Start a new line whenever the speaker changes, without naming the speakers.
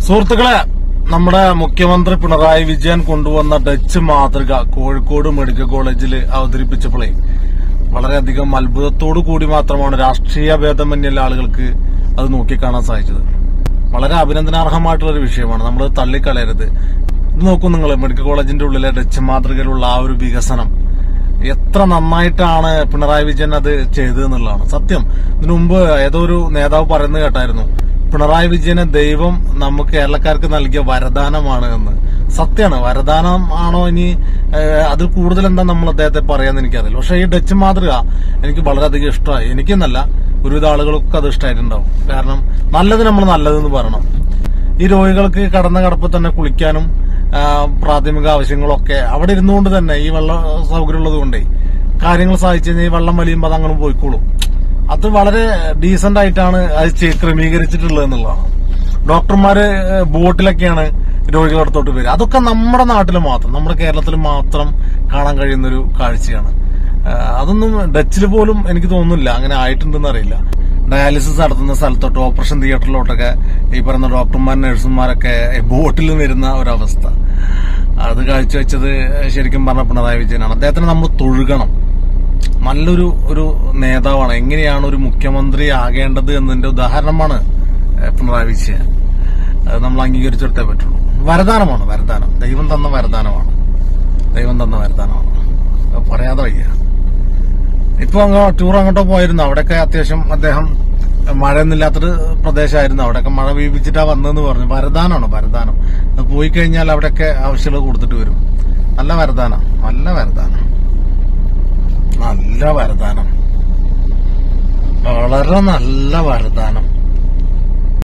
സുഹൃത്തുക്കളെ, നമ്മുടെ മുഖ്യമന്ത്രി പിണറായി വിജയൻ കൊണ്ടുവന്ന ഡച്ച് മാതൃക കോഴിക്കോട് മെഡിക്കൽ കോളേജിൽ അവതരിപ്പിച്ചപ്പോഴേ വളരെയധികം അത്ഭുതത്തോടു കൂടി മാത്രമാണ് രാഷ്ട്രീയ ഭേദമന്യുള്ള ആളുകൾക്ക് അത് നോക്കിക്കാണാൻ സാധിച്ചത്. വളരെ അഭിനന്ദനാർഹമായിട്ടുള്ളൊരു വിഷയമാണ്, നമ്മൾ തള്ളിക്കളയരുത്. ഇത് നോക്കൂ നിങ്ങൾ, മെഡിക്കൽ കോളേജിന്റെ ഉള്ളിലെ ഡച്ച് മാതൃകയിലുള്ള ആ ഒരു വികസനം എത്ര നന്നായിട്ടാണ് പിണറായി വിജയൻ അത് ചെയ്തതെന്നുള്ളതാണ് സത്യം. ഇതിനു മുമ്പ് ഏതോ ഒരു നേതാവ് പറയുന്നത് കേട്ടായിരുന്നു, പിണറായി വിജയനെ ദൈവം നമുക്ക് കേരളക്കാർക്ക് നൽകിയ വരദാനമാണ് എന്ന്. സത്യമാണ്, വരദാനം ആണോ ഇനി അതിൽ കൂടുതൽ എന്താ നമ്മൾ അദ്ദേഹത്തെ പറയാന്ന് എനിക്കറിയില്ല. പക്ഷെ ഈ ഡച്ച് മാതൃക എനിക്ക് വളരെയധികം ഇഷ്ടമായി. എനിക്കെന്നല്ല, ഒരുവിധ ആളുകൾക്ക് അത് ഇഷ്ടമായിട്ടുണ്ടാവും. കാരണം നല്ലത് നമ്മൾ നല്ലതെന്ന് പറയണം. ഈ രോഗികൾക്ക് കടന്ന കടപ്പിൽ തന്നെ കുളിക്കാനും പ്രാഥമിക ആവശ്യങ്ങളൊക്കെ അവിടെ ഇരുന്നുകൊണ്ട് തന്നെ ഈ വെള്ള സൗകര്യം ഉള്ളത് കൊണ്ടേ കാര്യങ്ങൾ സാധിച്ചു കഴിഞ്ഞാൽ ഈ വെള്ളം വലിയുമ്പോൾ അത് അങ്ങനെ പോയിക്കോളും. അത് വളരെ ഡീസന്റ് ആയിട്ടാണ് അത് ക്രമീകരിച്ചിട്ടുള്ളത് എന്നുള്ളതാണ്. ഡോക്ടർമാര് ബോട്ടിലൊക്കെയാണ് രോഗികളുടെ അടുത്തോട്ട് വരിക. അതൊക്കെ നമ്മുടെ നാട്ടിൽ മാത്രം, നമ്മുടെ കേരളത്തിൽ മാത്രം കാണാൻ കഴിയുന്നൊരു കാഴ്ചയാണ്. അതൊന്നും ഡച്ചിൽ പോലും എനിക്ക് തോന്നുന്നില്ല അങ്ങനെ ആയിട്ടുണ്ടെന്ന് അറിയില്ല. ഡയാലിസിസ് നടത്തുന്ന സ്ഥലത്തോട്ട്, ഓപ്പറേഷൻ തിയേറ്ററിലോട്ടൊക്കെ ഈ പറയുന്ന ഡോക്ടർമാർ നഴ്സുമാരൊക്കെ ബോട്ടിൽ വരുന്ന ഒരവസ്ഥ, അത് കാഴ്ചവെച്ചത് ശരിക്കും പറഞ്ഞ പിണറായി വിജയനാണ്. അദ്ദേഹത്തിന് നമ്മൾ തൊഴുകണം. നല്ലൊരു നേതാവാണ്. എങ്ങനെയാണ് ഒരു മുഖ്യമന്ത്രി ആകേണ്ടത് എന്നതിന്റെ ഉദാഹരണമാണ് പിണറായി വിജയൻ. അത് നമ്മൾ അംഗീകരിച്ചെടുത്തേ പറ്റുള്ളൂ. വരദാനമാണ്, വരദാനം. ദൈവം തന്ന വരദാനമാണ്, ദൈവം തന്ന വരദാനമാണ്. പറയാതെ വയ്യ. ഇപ്പൊ ടൂർ അങ്ങോട്ടോ പോയിരുന്നു, അവിടെയൊക്കെ അത്യാവശ്യം അദ്ദേഹം മഴയൊന്നുമില്ലാത്തൊരു പ്രദേശമായിരുന്നു, അവിടെയൊക്കെ മഴ വീപിച്ചിട്ടാ വന്നതെന്ന് പറഞ്ഞു. വരദാനമാണ്, വരദാനം. അത് പോയി കഴിഞ്ഞാൽ അവിടെയൊക്കെ ആവശ്യങ്ങൾ കൊടുത്തിട്ട് വരും. നല്ല വരദാനം, നല്ല വരദാനം, നല്ല വരദാനം, വളരെ നല്ല വരദാനം.